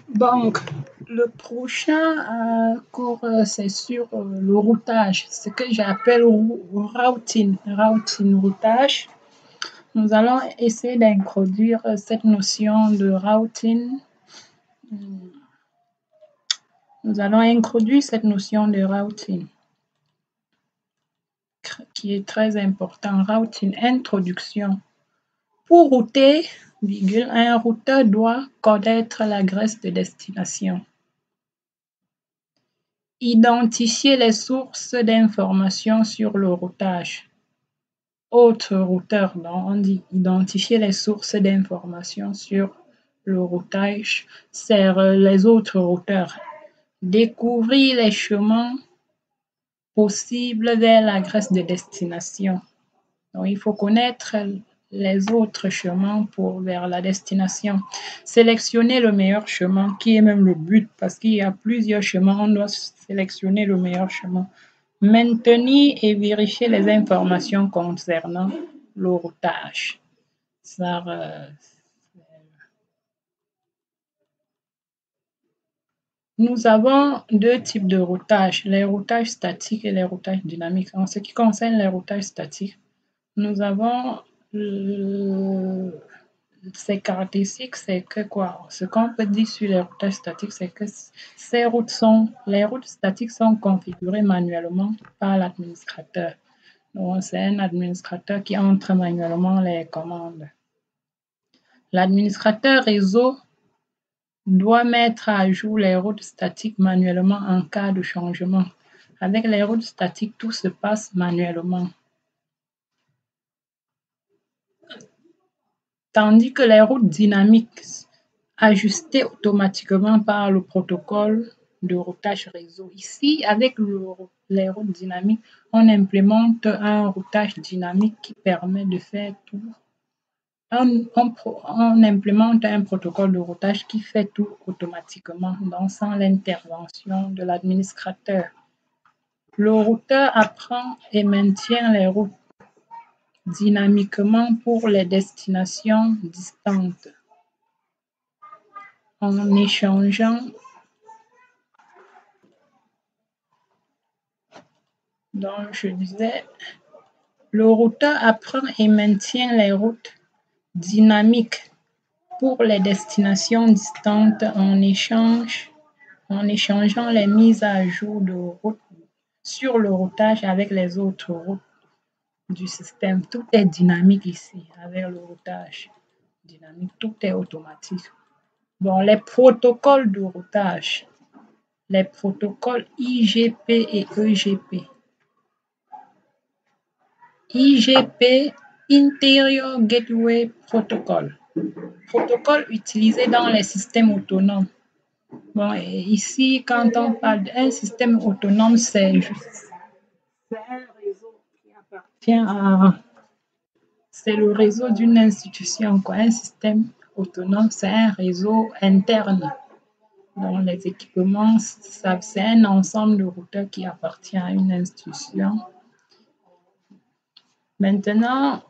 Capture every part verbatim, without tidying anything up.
Donc, le prochain euh, cours, euh, c'est sur euh, le routage, ce que j'appelle routing, routing, routage. Nous allons essayer d'introduire cette notion de routing. Nous allons introduire cette notion de routing qui est très important. Routing, introduction. Pour router, virgule, un routeur doit connaître l'adresse de destination. Identifier les sources d'informations sur le routage. Autre routeur, donc on dit identifier les sources d'informations sur le routage, c'est les autres routeurs. Découvrir les chemins possibles vers l'adresse de destination. Donc, il faut connaître les autres chemins pour vers la destination. Sélectionner le meilleur chemin, qui est même le but, parce qu'il y a plusieurs chemins, on doit sélectionner le meilleur chemin. Maintenir et vérifier les informations concernant le routage. Ça, euh, Nous avons deux types de routage, les routages statiques et les routages dynamiques. En ce qui concerne les routages statiques, nous avons euh, ces caractéristiques, c'est que quoi? Ce qu'on peut dire sur les routages statiques, c'est que ces routes sont, les routes statiques sont configurées manuellement par l'administrateur. Donc, c'est un administrateur qui entre manuellement les commandes. L'administrateur réseau doit mettre à jour les routes statiques manuellement en cas de changement. Avec les routes statiques, tout se passe manuellement. Tandis que les routes dynamiques, ajustées automatiquement par le protocole de routage réseau. Ici, avec le, les routes dynamiques, on implémente un routage dynamique qui permet de faire tout. On, on, on implémente un protocole de routage qui fait tout automatiquement, donc sans l'intervention de l'administrateur. Le routeur apprend et maintient les routes dynamiquement pour les destinations distantes en échangeant donc je disais le routeur apprend et maintient les routes dynamiques pour les destinations distantes en échange en échangeant les mises à jour de route sur le routage avec les autres routes du système. Tout est dynamique ici avec le routage dynamique, tout est automatique. Bon, les protocoles de routage, les protocoles I G P et E G P. I G P, Interior Gateway Protocol, protocole utilisé dans les systèmes autonomes. Bon, et ici, quand on parle d'un système autonome, c'est juste un réseau qui appartient à... C'est le réseau d'une institution, quoi. Un système autonome, c'est un réseau interne. Donc, les équipements, c'est un ensemble de routeurs qui appartient à une institution. Maintenant,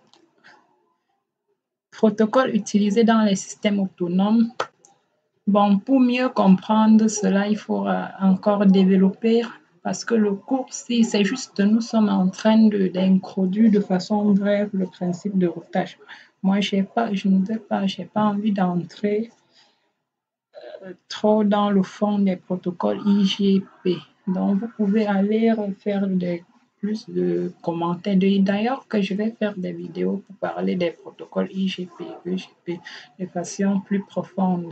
protocole utilisé dans les systèmes autonomes. Bon, pour mieux comprendre cela, il faut encore développer parce que le cours, si c'est juste, nous sommes en train d'introduire de, de façon brève le principe de routage. Moi, j'ai pas, je ne veux pas, j'ai pas envie d'entrer euh, trop dans le fond des protocoles I G P. Donc, vous pouvez aller faire des plus de commentaires. D'ailleurs, que je vais faire des vidéos pour parler des protocoles I G P et E G P de façon plus profonde.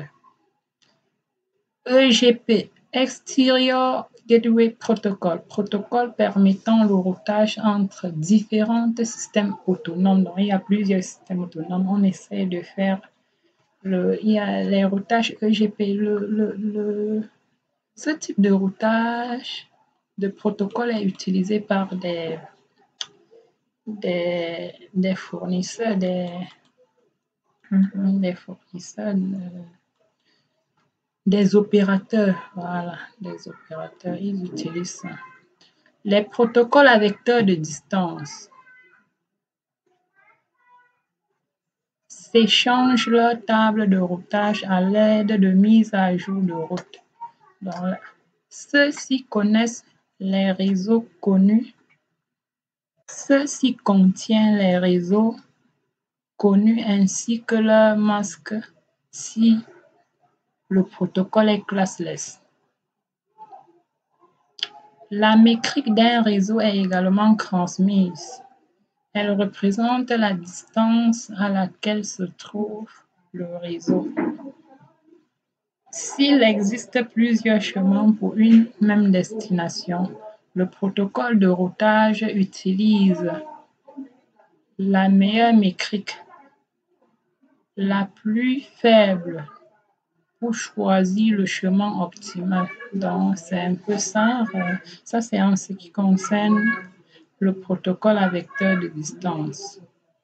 E G P, Exterior Gateway Protocol, protocole permettant le routage entre différents systèmes autonomes. Donc, il y a plusieurs systèmes autonomes. On essaie de faire le, il y a les routages E G P. Le, le, le, ce type de routage de protocole est utilisé par des, des, des fournisseurs, des, des fournisseurs. De, Des opérateurs, voilà, des opérateurs, ils utilisent ça. Les protocoles à vecteur de distance. s'échangent leur table de routage à l'aide de mises à jour de route. Donc, ceux-ci connaissent les réseaux connus. Ceux-ci contiennent les réseaux connus ainsi que leur masque si le protocole est classless. La métrique d'un réseau est également transmise. Elle représente la distance à laquelle se trouve le réseau. S'il existe plusieurs chemins pour une même destination, le protocole de routage utilise la meilleure métrique, la plus faible, pour choisir le chemin optimal. Donc, c'est un peu ça. Ça, c'est en ce qui concerne le protocole à vecteur de distance.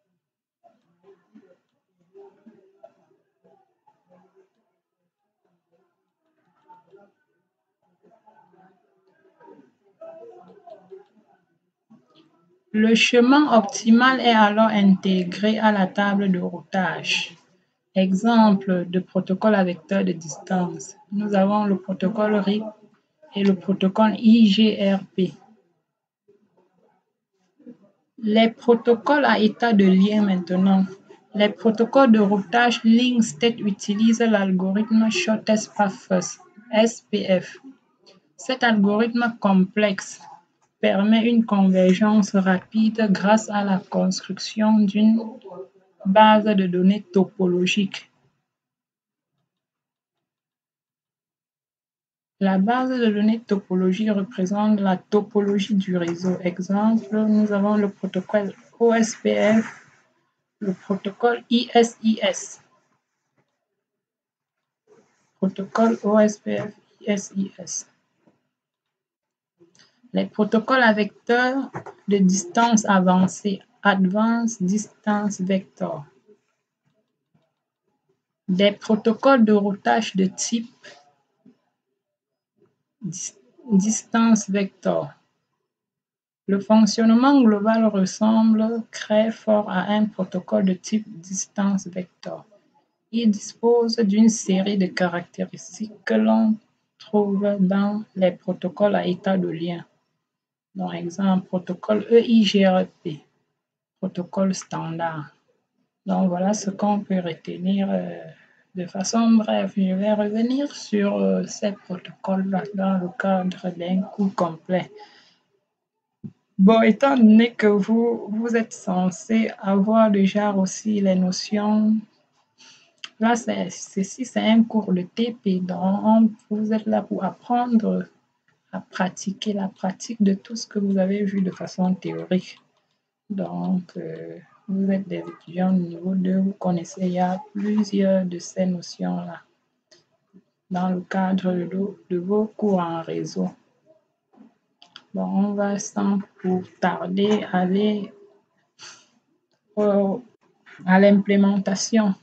Le chemin optimal est alors intégré à la table de routage. Exemple de protocole à vecteur de distance. Nous avons le protocole R I P et le protocole I G R P. Les protocoles à état de lien maintenant. Les protocoles de routage Link State utilisent l'algorithme Shortest Path First, S P F. Cet algorithme complexe permet une convergence rapide grâce à la construction d'une base de données topologique. La base de données topologique représente la topologie du réseau. Exemple, nous avons le protocole O S P F, le protocole I S I S. Protocole O S P F, I S I S. Les protocoles à vecteurs de distance avancée, Advanced Distance Vector. Des protocoles de routage de type distance vector. Le fonctionnement global ressemble très fort à un protocole de type distance vector. Il dispose d'une série de caractéristiques que l'on trouve dans les protocoles à état de lien. Par exemple, protocole E I G R P, protocole standard. Donc voilà ce qu'on peut retenir euh, de façon brève. Je vais revenir sur euh, ces protocoles-là dans le cadre d'un cours complet. Bon, étant donné que vous, vous êtes censé avoir déjà aussi les notions, là, ceci, c'est un cours de T P, donc vous êtes là pour apprendre à pratiquer la pratique de tout ce que vous avez vu de façon théorique. Donc, euh, vous êtes des étudiants de niveau deux, vous connaissez, il y a plusieurs de ces notions-là dans le cadre de, de vos cours en réseau. Bon, on va sans plus tarder aller au, à l'implémentation.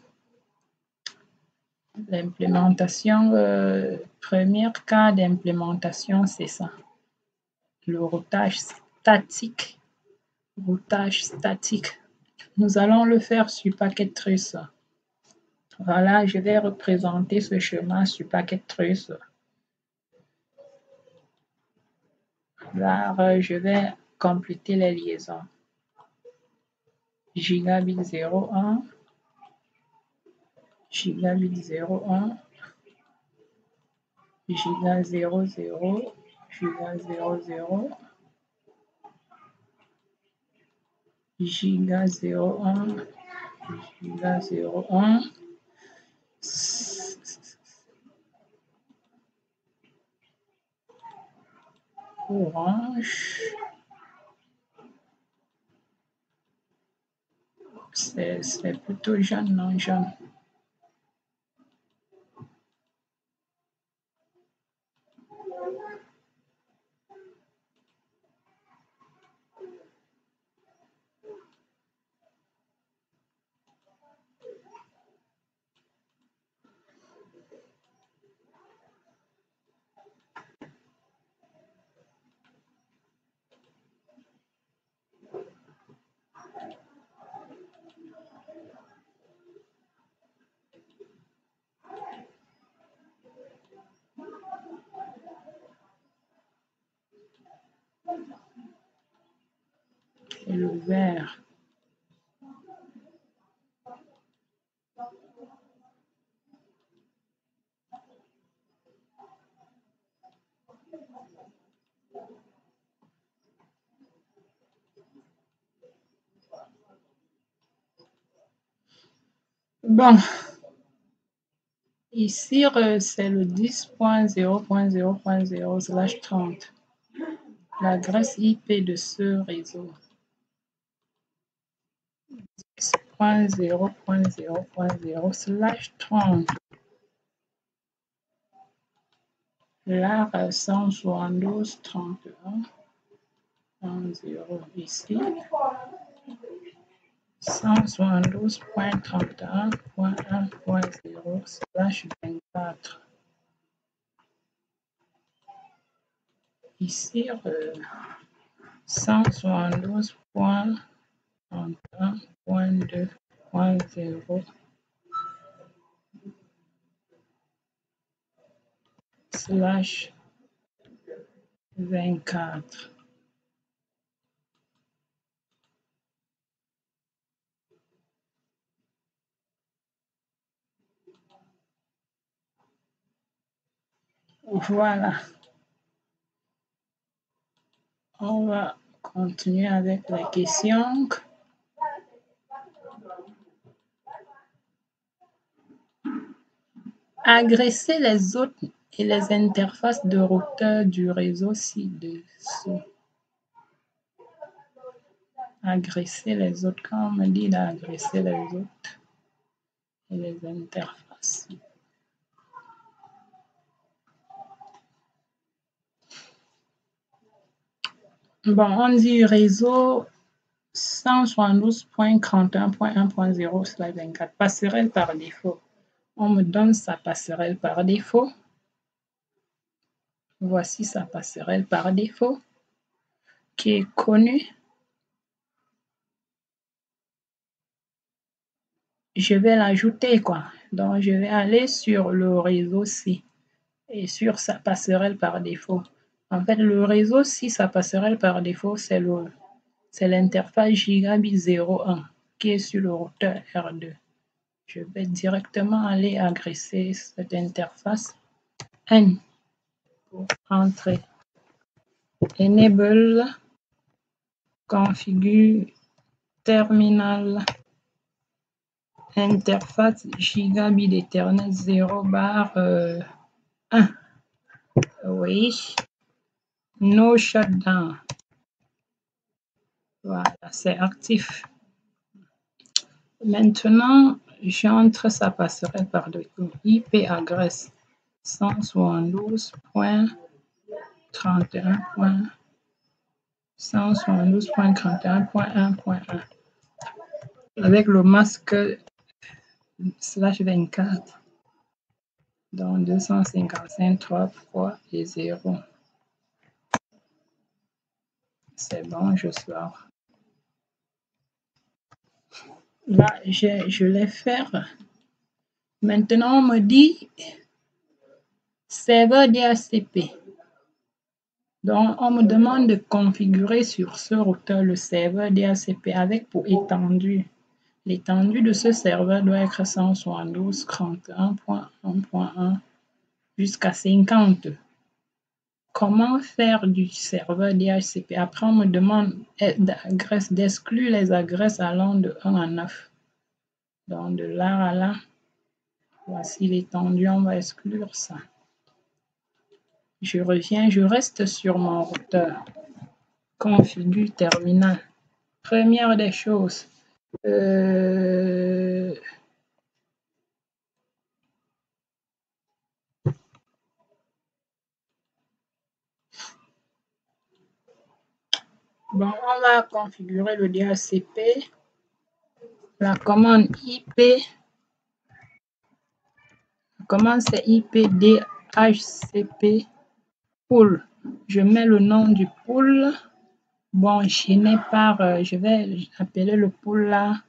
L'implémentation, euh, premier cas d'implémentation, c'est ça. Le routage statique. Routage statique. Nous allons le faire sur Packet Trace. Voilà, je vais représenter ce schéma sur Packet Trace. Là, je vais compléter les liaisons. Gigabit zéro un, gigabit zéro un, giga zéro zéro, giga zéro zéro, giga zéro un, giga zéro un, Orange, c'est plutôt jaune, non jaune. et le vert. Bon, ici, c'est le dix point zéro point zéro point zéro slash trente, l'adresse I P de ce réseau. dix point zéro point zéro point zéro slash trente. Là, cent soixante-douze trente et un, zéro ici. cent soixante-douze point trente et un point un point zéro slash vingt-quatre. Ici, euh, cent soixante-douze point trente et un point deux point zéro slash vingt-quatre. Voilà. On va continuer avec la question. Agresser les autres et les interfaces de routeur du réseau ci-dessous. Agresser les autres, quand on me dit d'agresser les autres et les interfaces. Bon, on dit réseau cent soixante-douze point trente et un point un point zéro slash vingt-quatre, passerelle par défaut. On me donne sa passerelle par défaut. Voici sa passerelle par défaut qui est connue. Je vais l'ajouter, quoi. Donc, je vais aller sur le réseau C et sur sa passerelle par défaut. En fait, le réseau C, sa passerelle par défaut, c'est le c'est l'interface Gigabit zéro un qui est sur le routeur R deux. Je vais directement aller agresser cette interface N pour entrer. Enable, configure, terminal, interface Gigabit Ethernet zéro bar euh, un. Oui. No shutdown. Voilà, c'est actif. Maintenant, j'entre sa passerelle par défaut. I P adresse cent soixante-douze point trente et un point cent soixante-douze point trente et un point un point un avec le masque slash vingt-quatre dans deux cent cinquante-cinq trois trois et zéro. C'est bon, je sors. Là, je, je l'ai fait. Maintenant, on me dit serveur D H C P. Donc, on me demande de configurer sur ce routeur le serveur D H C P avec pour étendue. L'étendue de ce serveur doit être cent soixante-douze point trente et un point un point un jusqu'à cinquante. Comment faire du serveur D H C P? Après, on me demande d'exclure les adresses allant de un à neuf. Donc, de là à là, voici l'étendue, on va exclure ça. Je reviens, je reste sur mon routeur. Configure terminal. Première des choses, euh, bon, on va configurer le D H C P. La commande I P, la commande c'est I P D H C P pool. Je mets le nom du pool. Bon, je n'ai pas, euh, je vais appeler le pool là.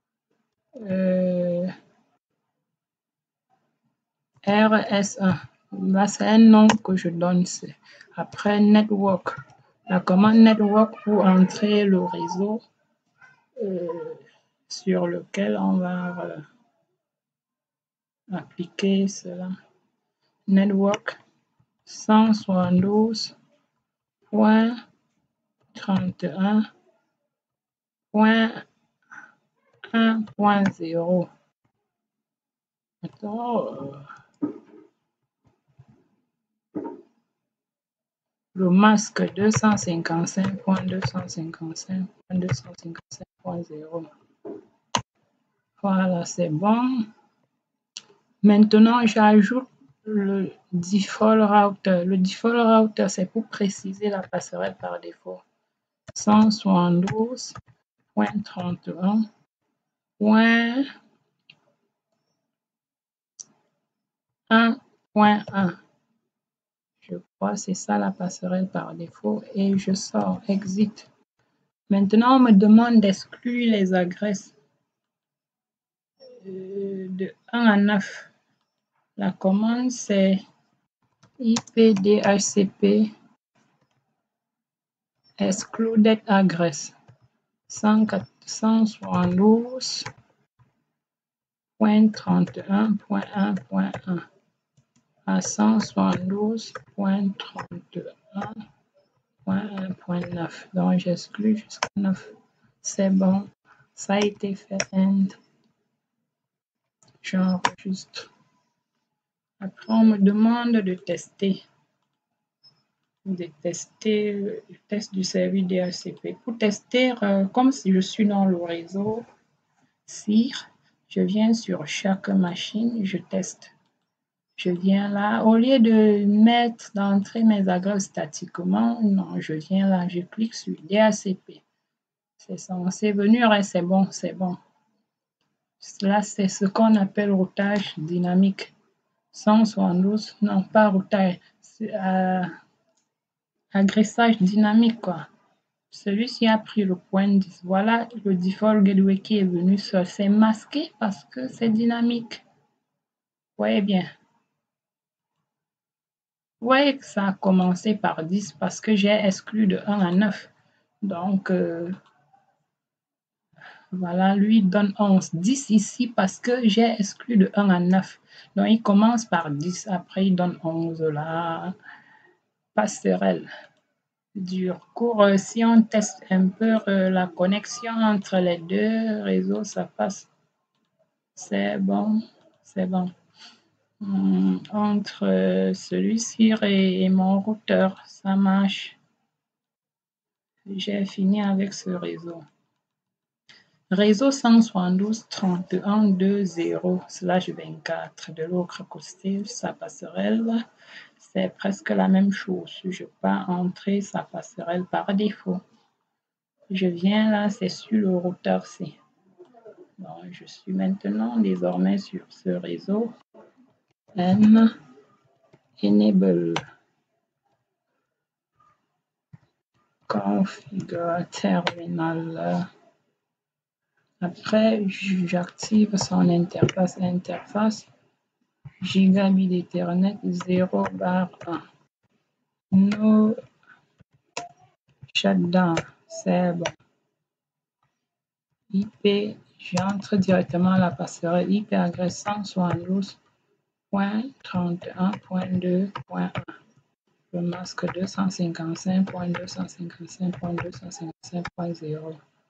Euh, R S un. Là, c'est un nom que je donne. Après network, la commande network pour entrer le réseau euh, sur lequel on va euh, appliquer cela. Network cent soixante-douze point trente et un point un point zéro. Maintenant, le masque deux cent cinquante-cinq point deux cent cinquante-cinq point deux cent cinquante-cinq point zéro. Voilà, c'est bon. Maintenant, j'ajoute le default router. Le default router, c'est pour préciser la passerelle par défaut. cent soixante-douze point trente et un point un point un. Je crois que c'est ça la passerelle par défaut et je sors, exit. Maintenant, on me demande d'exclure les adresses euh, de un à neuf. La commande, c'est I P D H C P excluded address cent soixante-douze point trente et un point un point un à cent soixante-douze point trente et un point un point neuf. Donc, j'exclus jusqu'à neuf. C'est bon. Ça a été fait. End. J'enregistre. Après, on me demande de tester. De tester le test du service D H C P. Pour tester, euh, comme si je suis dans le réseau S I R, je viens sur chaque machine, je teste. Je viens là, au lieu de mettre, d'entrer mes adresses statiquement, non, je viens là, je clique sur D H C P. C'est censé venir et c'est bon, c'est bon. Là, c'est ce qu'on appelle routage dynamique. cent soixante-douze, non, pas routage, euh, agressage dynamique, quoi. Celui-ci a pris le point dix. Voilà le default gateway qui est venu seul. C'est masqué parce que c'est dynamique. Vous voyez bien. Vous voyez que ça a commencé par dix parce que j'ai exclu de un à neuf. Donc, euh, voilà, lui donne onze. dix ici parce que j'ai exclu de un à neuf. Donc, il commence par dix. Après, il donne onze là. Passerelle. Dur court. Si on teste un peu euh, la connexion entre les deux réseaux, ça passe. C'est bon. C'est bon. Hum, entre euh, celui-ci et, et mon routeur, ça marche. J'ai fini avec ce réseau. Réseau cent soixante-douze point trente et un point deux zéro slash vingt-quatre de l'autre côté, sa passerelle, c'est presque la même chose. Je peux entrer sa passerelle par défaut. Je viens là, c'est sur le routeur C. Donc, je suis maintenant désormais sur ce réseau. M enable configure terminal. Après, j'active son interface interface gigabit d'Ethernet zéro barre un. No shutdown, c'est bon. I P, j'entre directement à la passerelle I P adresse cent soixante-douze point trente et un point deux point un. Le masque deux cent cinquante-cinq point deux cent cinquante-cinq point deux cent cinquante-cinq point zéro.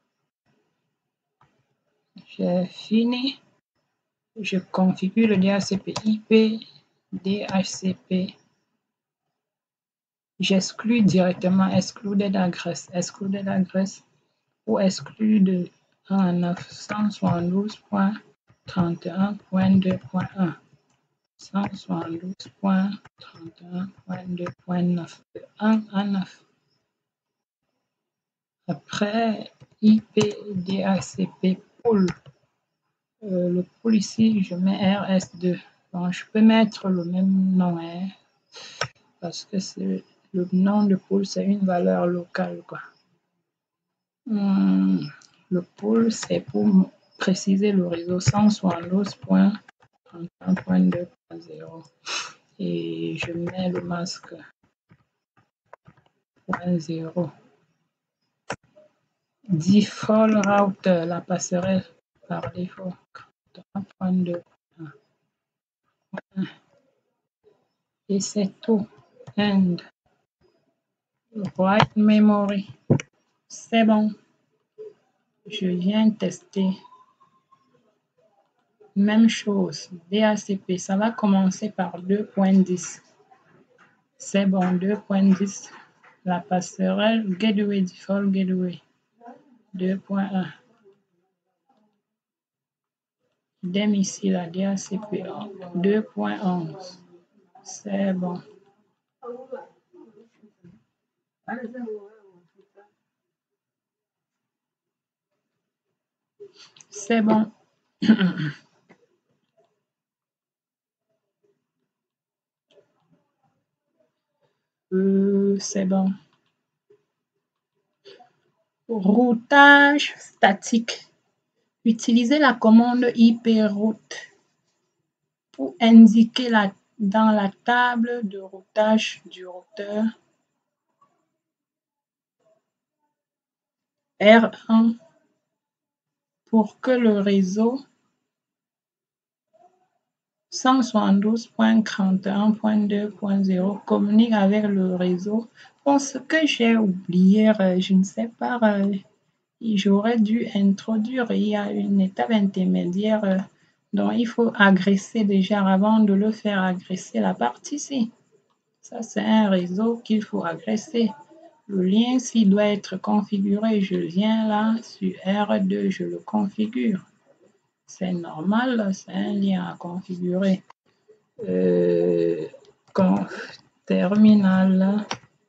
J'ai fini. Je configure le D H C P I P, D H C P. J'exclus directement excluded address, excluded address ou exclus de un à neuf, cent soixante-douze point trente et un point deux point un, cent soixante-douze point trente et un point deux point neuf, de un à neuf. Après, I P D H C P pool. Euh, le pool ici, je mets R S deux. Bon, je peux mettre le même nom, hein, parce que c'est le nom de pool, c'est une valeur locale, quoi. Hum, le pool, c'est pour préciser le réseau cent soixante-douze point trente et un point deux point zéro. et je mets le masque point zéro. Default router, la passerelle par défaut, un point deux. Et c'est tout. And write memory. C'est bon. Je viens tester. Même chose. D H C P, ça va commencer par deux point dix. C'est bon, deux point dix. La passerelle Gateway Default Gateway. deux point un. Idem ici, la D H C P deux point onze. C'est bon. C'est bon. euh, c'est bon. Routage statique. Utilisez la commande iproute pour indiquer la, dans la table de routage du routeur R un pour que le réseau cent soixante-douze point trente et un point deux point zéro communique avec le réseau. Bon, ce que j'ai oublié, je ne sais pas, j'aurais dû introduire, il y a une étape intermédiaire dont il faut agresser déjà avant de le faire agresser la partie ci. Ça, c'est un réseau qu'il faut agresser. Le lien, s'il doit être configuré, je viens là sur R deux, je le configure. C'est normal, c'est un lien à configurer. Euh, conf terminal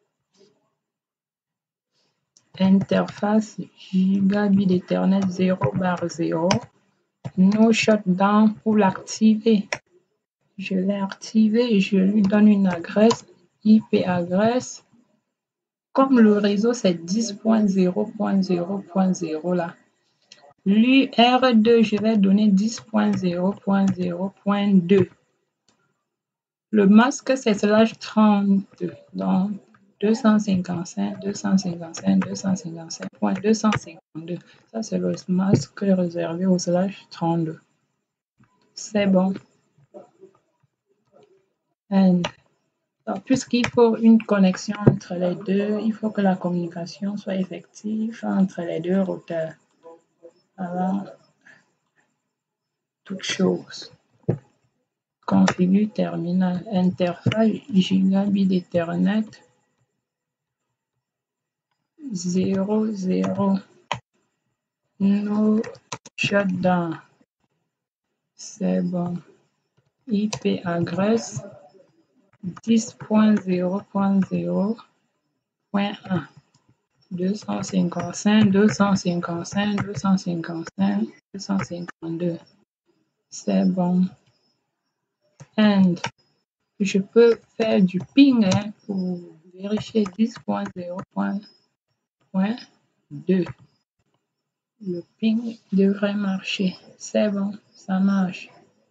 interface gigabit d'Ethernet zéro barre zéro. No shutdown pour l'activer. Je l'ai activé et je lui donne une adresse I P adresse. Comme le réseau c'est dix point zéro point zéro point zéro là, lui R deux, je vais donner dix point zéro point zéro point deux. Le masque c'est slash trente, donc deux cent cinquante-cinq, deux cent cinquante-cinq, deux cent cinquante-cinq point deux cent cinquante-deux. Ça c'est le masque réservé au slash trente-deux. C'est bon. And puisqu'il faut une connexion entre les deux, il faut que la communication soit effective entre les deux routeurs. Alors, toute chose. Configure terminal. Interface gigabit d'Ethernet zéro zéro. No shutdown. C'est bon. I P adresse dix point zéro point zéro point un. deux cent cinquante-cinq, deux cent cinquante-cinq, deux cent cinquante-cinq, deux cent cinquante-deux. C'est bon. And je peux faire du ping hein, pour vérifier dix point zéro point deux. Le ping devrait marcher. C'est bon, ça marche.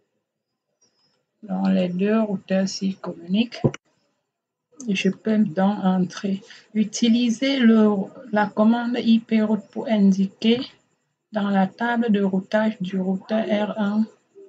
Donc les deux routeurs s'y communiquent. Je peux donc entrer. Utiliser le, la commande iproute pour indiquer dans la table de routage du routeur R un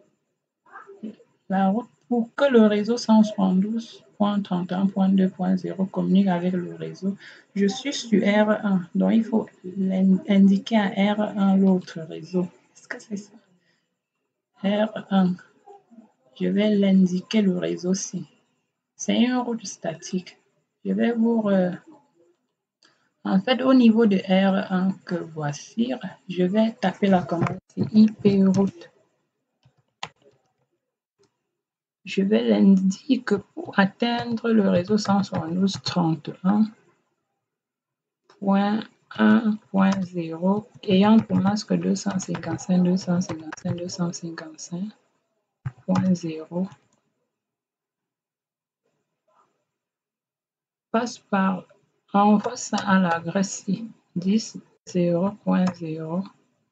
la route pour que le réseau cent soixante-douze point trente et un point deux point zéro communique avec le réseau. Je suis sur R un, donc il faut indiquer à R un l'autre réseau. Est-ce que c'est ça? R un. Je vais l'indiquer le réseau-ci. C'est une route statique. Je vais vous... Euh, en fait, au niveau de R un que voici, je vais taper la commande iproute. Je vais l'indiquer pour atteindre le réseau cent soixante-douze point trente et un point un point zéro ayant pour masque deux cent cinquante-cinq, deux cent cinquante-cinq, deux cent cinquante-cinq point zéro. Passe par, envoie ça à l'adresse dix zéro point zéro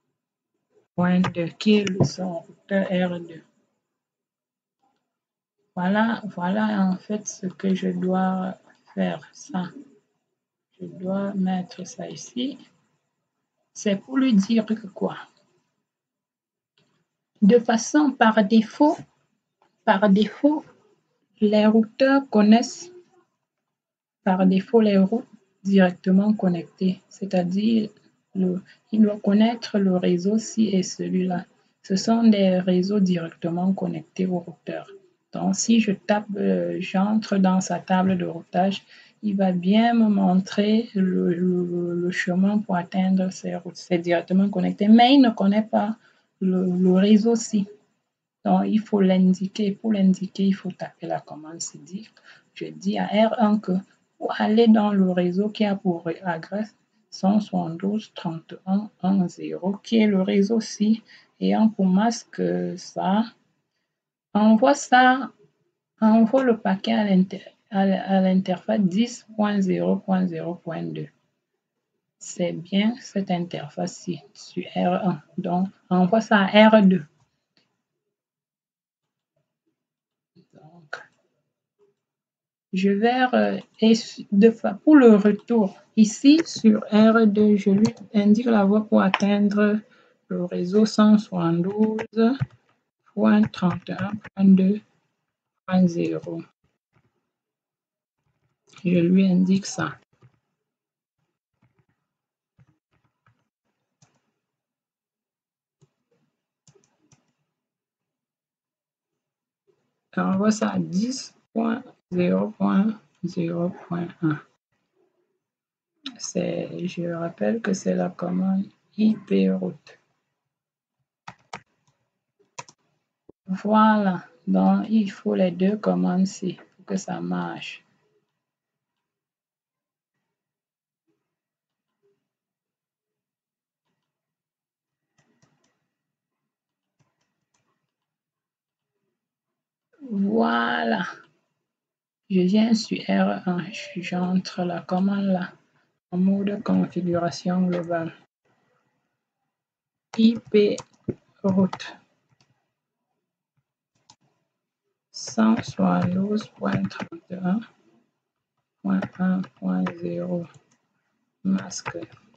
point deux qui est le son routeur R deux. Voilà, voilà en fait ce que je dois faire, ça. Je dois mettre ça ici. C'est pour lui dire que quoi? De façon par défaut, par défaut, les routeurs connaissent par défaut les routes directement connectées, c'est-à-dire le, il doit connaître le réseau ci et celui-là. Ce sont des réseaux directement connectés au routeur. Donc, si je tape, euh, j'entre dans sa table de routage, il va bien me montrer le, le, le chemin pour atteindre ces routes. C'est directement connecté, mais il ne connaît pas le, le réseau ci. Donc, il faut l'indiquer. Pour l'indiquer, il faut taper la commande cd. Je dis à R un que pour aller dans le réseau qui a pour adresse cent soixante-douze trente et un dix, qui est le réseau ci, ayant pour masque ça, envoie ça, envoie le paquet à l'interface dix point zéro point zéro point deux. C'est bien cette interface-ci sur R un. Donc, envoie ça à R deux. Donc, je vais, euh, et de, pour le retour, ici sur R deux, je lui indique la voie pour atteindre le réseau cent soixante-douze point trente et un point deux point zéro. Je lui indique ça. On voit ça à dix point zéro point zéro point un. Je rappelle que c'est la commande I P route. Voilà, donc il faut les deux commandes ci pour que ça marche. Voilà. Je viens sur R un, j'entre la commande là, en mode configuration globale. I P route cent soixante-douze point trente et un point un point zéro. Masque.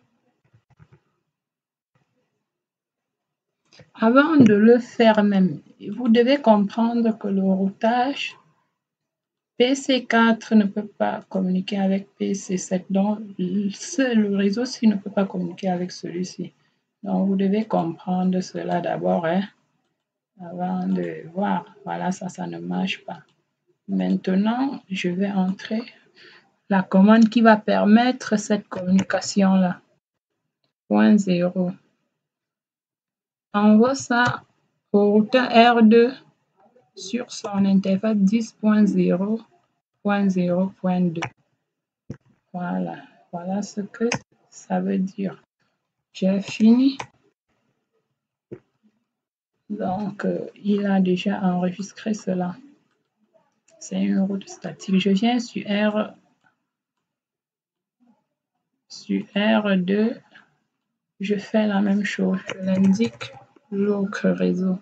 Avant de le faire même, vous devez comprendre que le routage P C quatre ne peut pas communiquer avec P C sept, donc le réseau-ci ne peut pas communiquer avec celui-ci. Donc, vous devez comprendre cela d'abord, hein, avant de voir. Voilà, ça, ça ne marche pas. Maintenant, je vais entrer la commande qui va permettre cette communication-là. Point zéro. Envoie ça au routeur R deux sur son interface dix point zéro point zéro point deux. Voilà, voilà ce que ça veut dire. J'ai fini. Donc, euh, il a déjà enregistré cela. C'est une route statique. Je viens sur R, sur R deux. Je fais la même chose. Je l'indique l'autre réseau.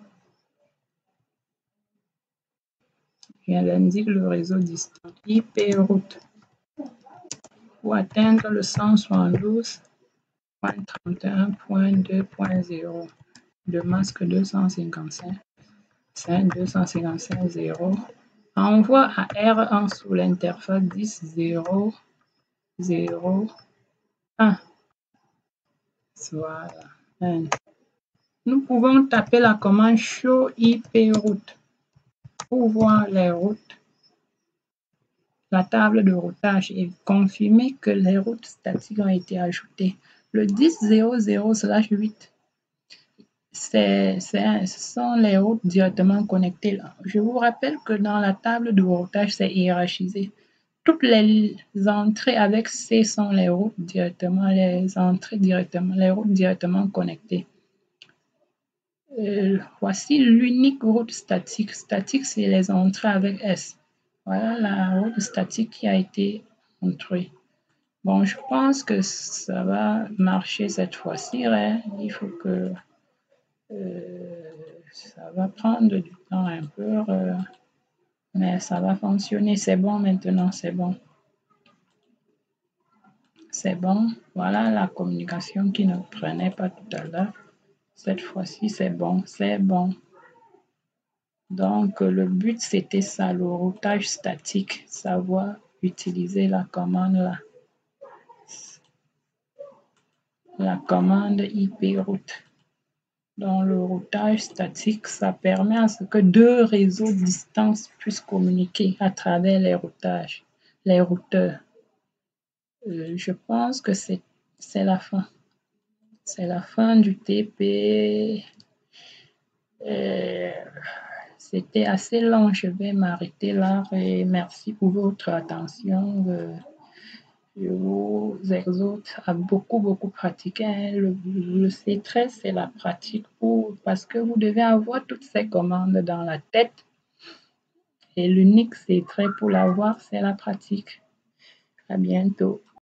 Je l'indique le réseau distant. I P route. Pour atteindre le cent soixante-douze point trente et un point deux point zéro de masque deux cent cinquante-cinq, deux cent cinquante-cinq zéro. Envoie à R un sous l'interface dix zéro zéro un. Voilà. Nous pouvons taper la commande show I P route pour voir les routes, la table de routage et confirmer que les routes statiques ont été ajoutées. Le dix zéro zéro slash huit, ce sont les routes directement connectées. Je vous rappelle que dans la table de routage, c'est hiérarchisé. Toutes les entrées avec C sont les routes directement, les entrées directement, les routes directement connectées. Euh, voici l'unique route statique. Statique, c'est les entrées avec S. Voilà la route statique qui a été montrée. Bon, je pense que ça va marcher cette fois-ci. Hein. Il faut que euh, ça va prendre du temps un peu. Euh, Mais ça va fonctionner. C'est bon maintenant, c'est bon. C'est bon. Voilà la communication qui ne prenait pas tout à l'heure. Cette fois-ci, c'est bon, c'est bon. Donc, le but, c'était ça, le routage statique, savoir utiliser la commande là. La commande I P route. Dans le routage statique, ça permet à ce que deux réseaux distants puissent communiquer à travers les routages, les routeurs. Euh, je pense que c'est la fin. C'est la fin du T P. Euh, C'était assez long, je vais m'arrêter là et merci pour votre attention. Euh, je vous exhorte à beaucoup, beaucoup pratiquer. Le, le C treize, c'est la pratique pour, parce que vous devez avoir toutes ces commandes dans la tête. Et l'unique C treize pour l'avoir, c'est la pratique. À bientôt.